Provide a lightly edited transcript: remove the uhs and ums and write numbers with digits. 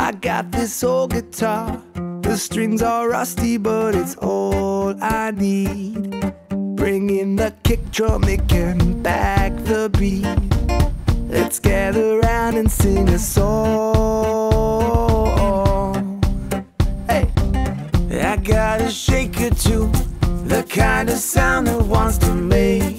I got this old guitar, the strings are rusty, but it's all I need. Bring in the kick drum, it can back the beat. Let's gather round and sing a song. Hey, I got a shaker too, the kind of sound that wants to make